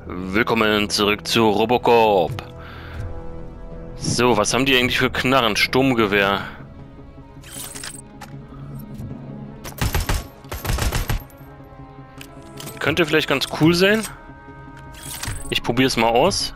Willkommen zurück zu Robocop. So, was haben die eigentlich für Knarren? Sturmgewehr. Könnte vielleicht ganz cool sein. Ich probiere es mal aus.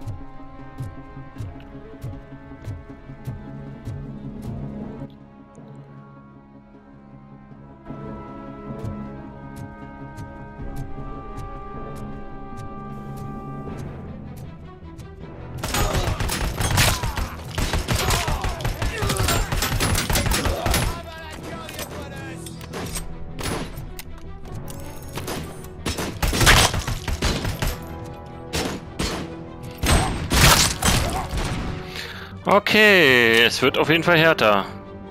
Okay, es wird auf jeden Fall härter.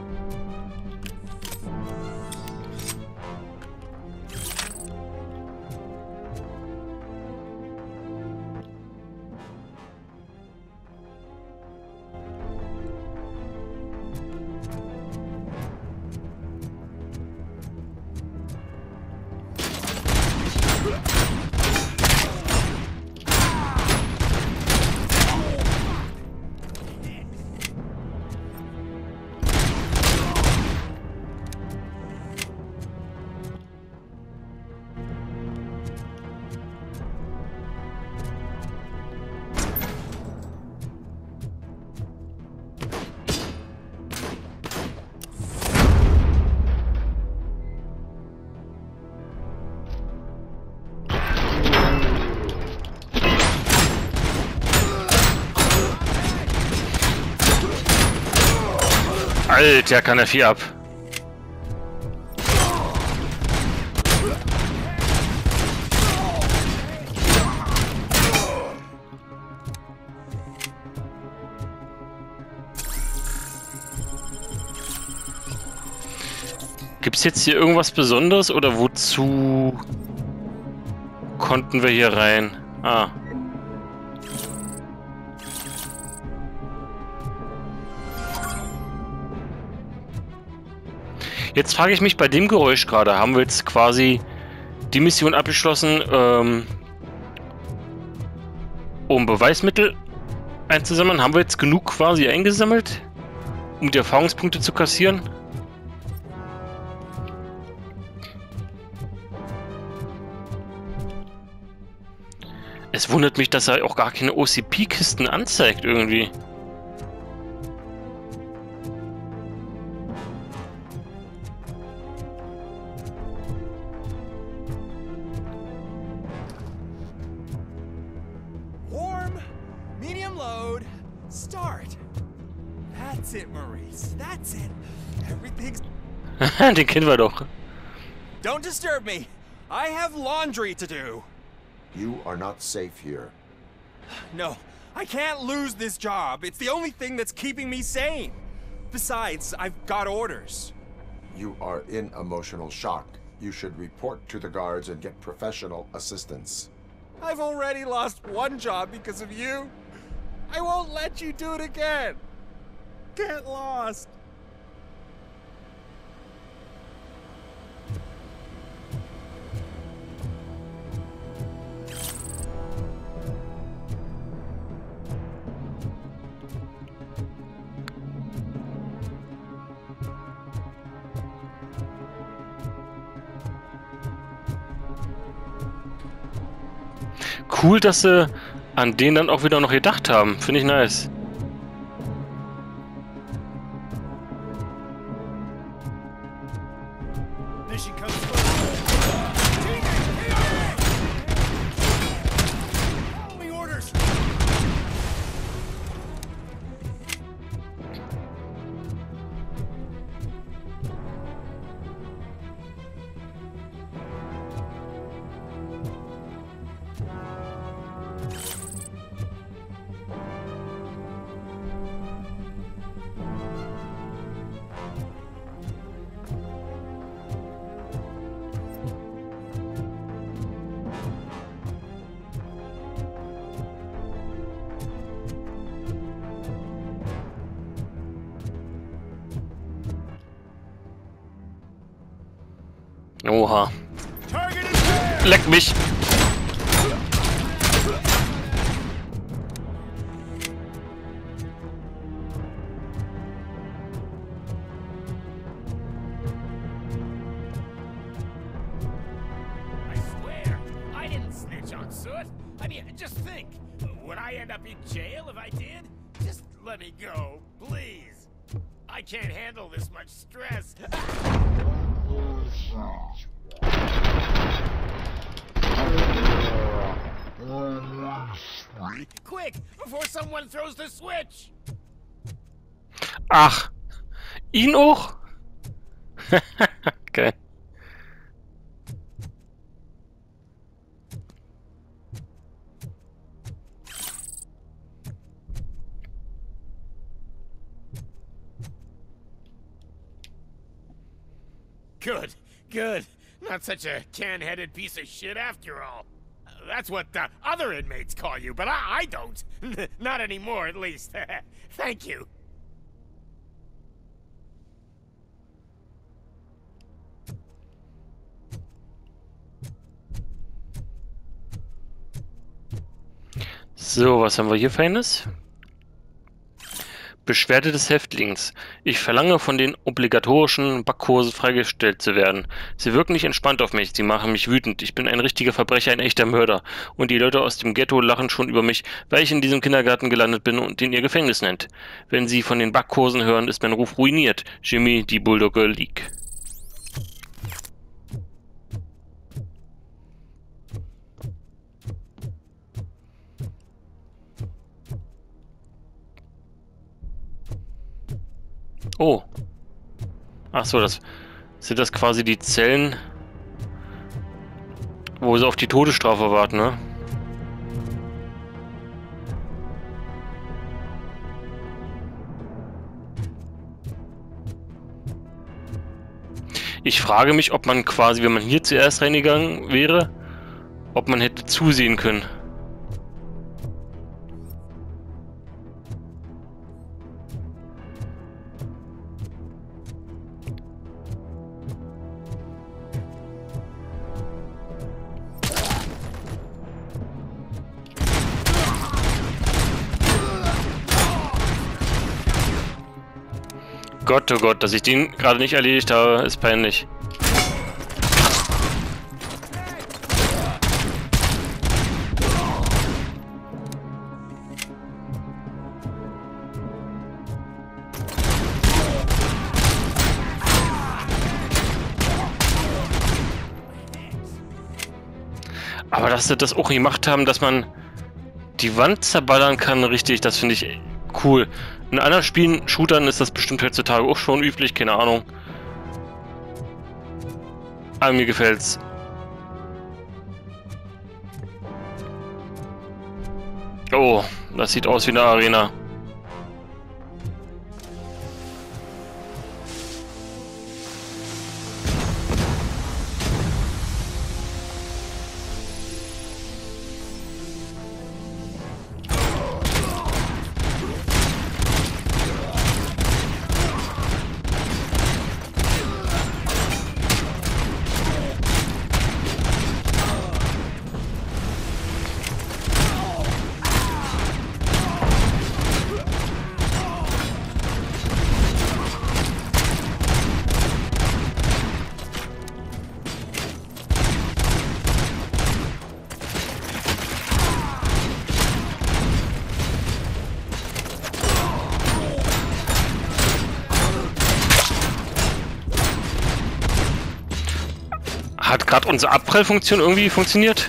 Alter, kann er viel ab. Gibt's jetzt hier irgendwas Besonderes oder wozu konnten wir hier rein? Ah. Jetzt frage ich mich bei dem Geräusch gerade, haben wir jetzt quasi die Mission abgeschlossen, um Beweismittel einzusammeln? Haben wir jetzt genug quasi eingesammelt, um die Erfahrungspunkte zu kassieren? Es wundert mich, dass er auch gar keine OCP-Kisten anzeigt irgendwie. That's it, Maurice. That's it. Everything's... Den kennen wir doch. Don't disturb me. I have laundry to do. You are not safe here. No, I can't lose this job. It's the only thing that's keeping me sane. Besides, I've got orders. You are in emotional shock. You should report to the guards and get professional assistance. I've already lost one job because of you. I won't let you do it again. Get lost. Cool, dass sie an den dann auch wieder noch gedacht haben. Finde ich nice. Oha. Leck mich! on, Soot. I mean, just think. Would I end up in jail if I did? Just let me go, please. I can't handle this much stress. Quick, before someone throws the switch! Ach, ihn auch? Okay. Good, good. Not such a can-headed piece of shit after all. That's what the other inmates call you, but I don't. Not anymore, at least. Thank you. So, was haben wir hier Feines? Beschwerde des Häftlings. Ich verlange von den obligatorischen Backkursen freigestellt zu werden. Sie wirken nicht entspannt auf mich, sie machen mich wütend. Ich bin ein richtiger Verbrecher, ein echter Mörder. Und die Leute aus dem Ghetto lachen schon über mich, weil ich in diesem Kindergarten gelandet bin und den ihr Gefängnis nennt. Wenn sie von den Backkursen hören, ist mein Ruf ruiniert. Jimmy, die Bulldogge League. Oh. Ach so, das sind das quasi die Zellen, wo sie auf die Todesstrafe warten, ne? Ich frage mich, ob man quasi, wenn man hier zuerst reingegangen wäre, ob man hätte zusehen können. Gott, oh Gott, dass ich den gerade nicht erledigt habe, ist peinlich. Aber dass sie das auch gemacht haben, dass man die Wand zerballern kann, richtig, das finde ich cool. In anderen Spielen, Shootern, ist das bestimmt heutzutage auch schon üblich, keine Ahnung. Aber mir gefällt's. Oh, das sieht aus wie eine Arena. Hat gerade unsere Abprallfunktion irgendwie funktioniert?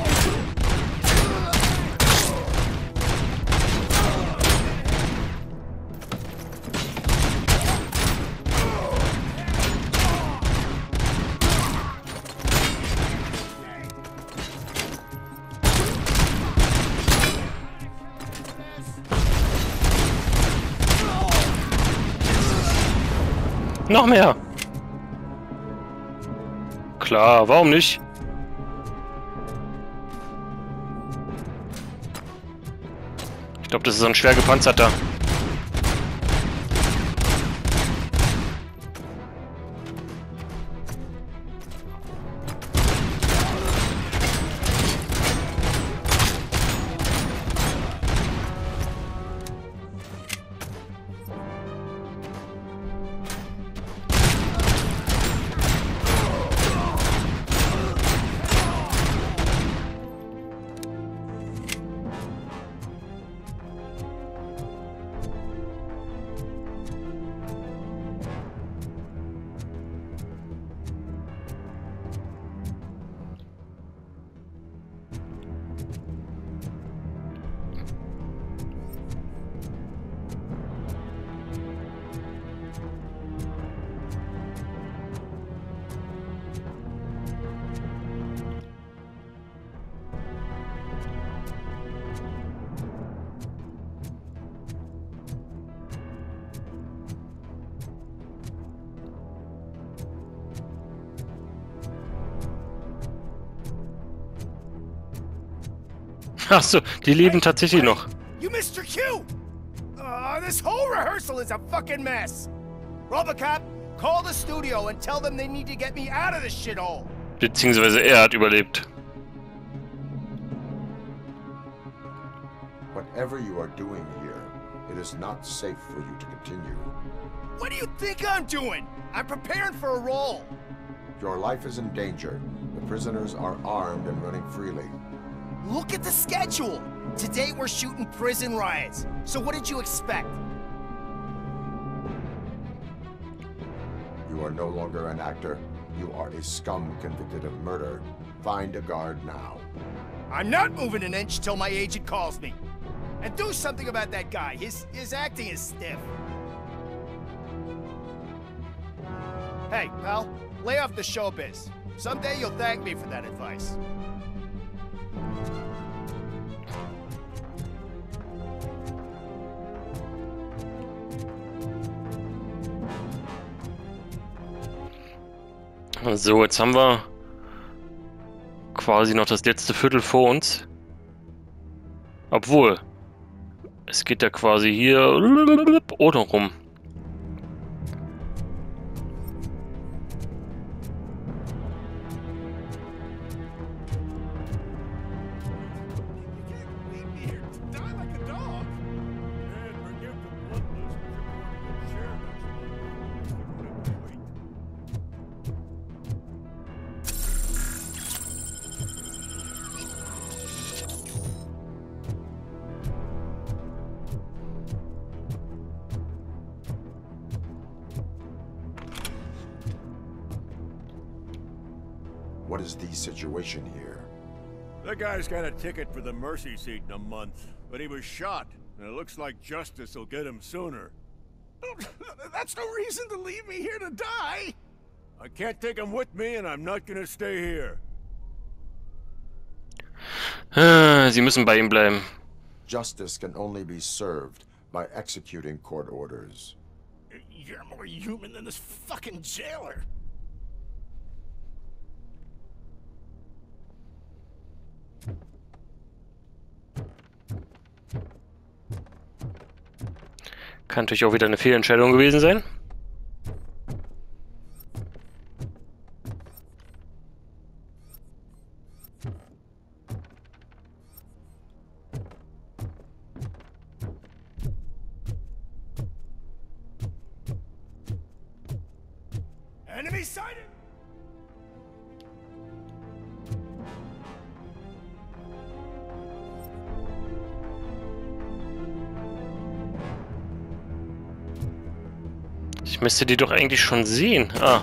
Noch mehr. Klar, warum nicht? Ich glaube, das ist so ein schwer gepanzerter. Ach so, die leben tatsächlich noch. You missed your cue! This whole rehearsal is a fucking mess! Robocop, call the studio and tell them they need to get me out of this shithole! Beziehungsweise er hat überlebt. Whatever you are doing here, it is not safe for you to continue. What do you think I'm doing? I'm preparing for a role! Your life is in danger. The prisoners are armed and running freely. Look at the schedule! Today we're shooting prison riots. So what did you expect? You are no longer an actor. You are a scum convicted of murder. Find a guard now. I'm not moving an inch till my agent calls me. And do something about that guy. His acting is stiff. Hey, pal, lay off the showbiz. Someday you'll thank me for that advice. So, jetzt haben wir quasi noch das letzte Viertel vor uns. Obwohl, es geht ja quasi hier oder rum. What is the situation here? That guy's got a ticket for the mercy seat in a month, but he was shot, and it looks like justice will get him sooner. That's no reason to leave me here to die! I can't take him with me, and I'm not gonna stay here. Sie müssen bei ihm bleiben. Justice can only be served by executing court orders. You're more human than this fucking jailer. Kann natürlich auch wieder eine Fehlentscheidung gewesen sein. Enemy sighted! Ich müsste die doch eigentlich schon sehen. Ah.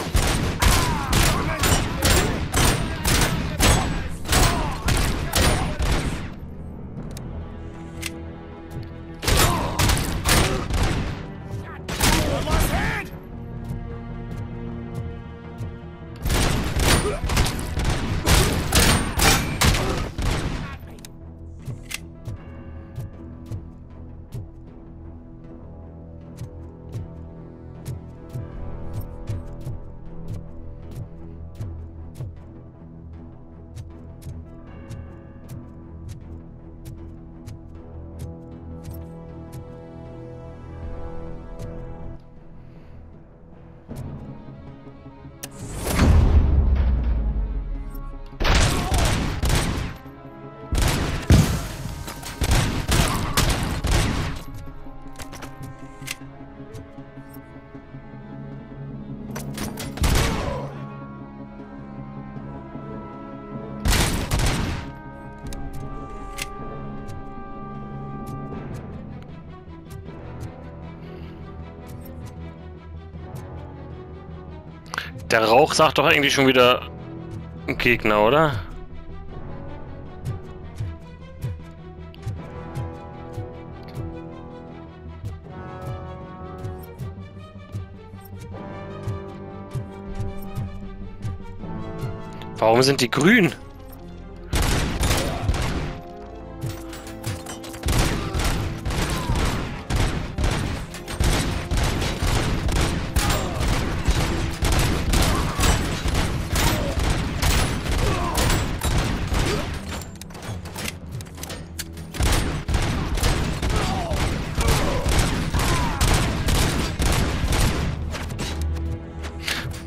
Der Rauch sagt doch eigentlich schon wieder ein Gegner, oder? Warum sind die grün?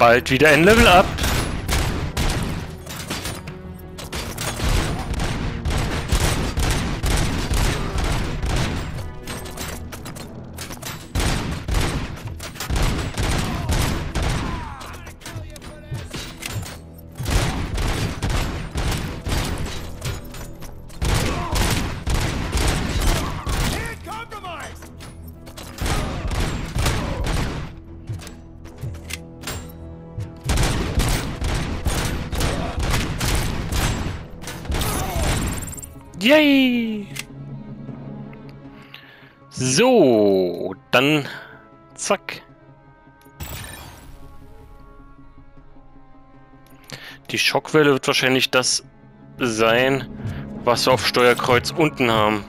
Bald wieder ein Level Up. Yay! So, dann zack. Die Schockwelle wird wahrscheinlich das sein, was wir auf Steuerkreuz unten haben.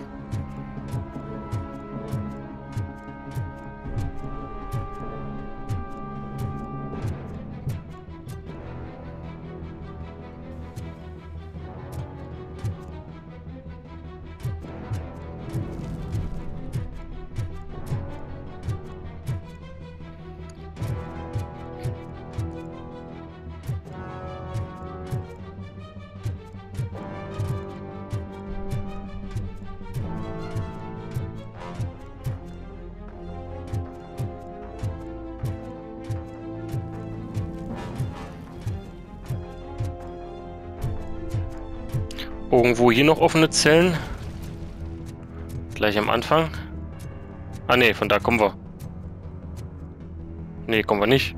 Irgendwo hier noch offene Zellen. Gleich am Anfang. Ah ne, von da kommen wir. Ne, kommen wir nicht.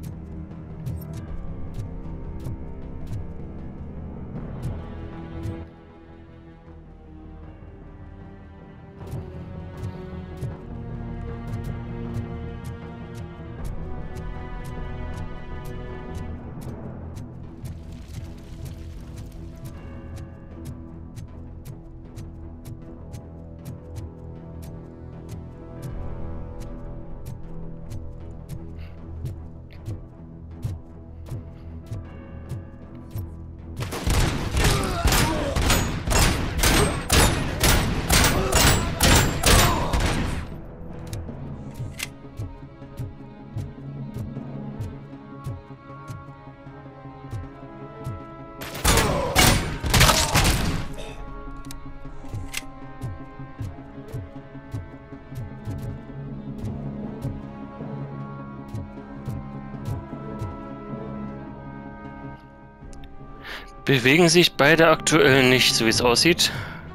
Bewegen sich beide aktuell nicht, so wie es aussieht.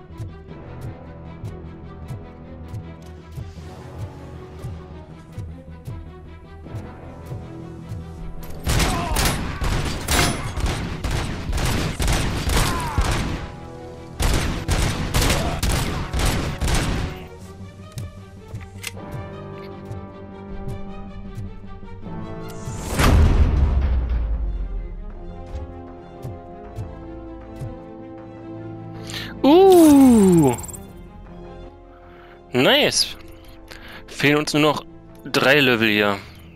Nice. Fehlen uns nur noch 3 Level hier.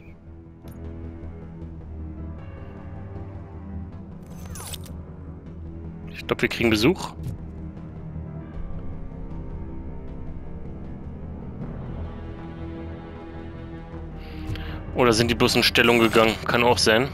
Ich glaube, wir kriegen Besuch. Oder sind die bloß in Stellung gegangen? Kann auch sein.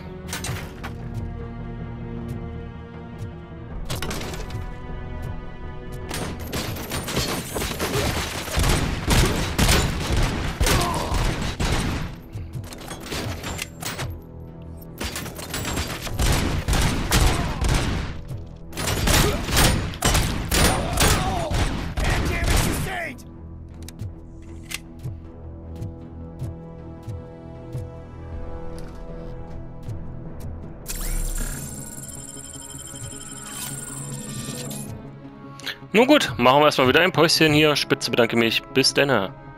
Nun gut, machen wir erstmal wieder ein Päuschen hier. Spitze bedanke mich. Bis dann.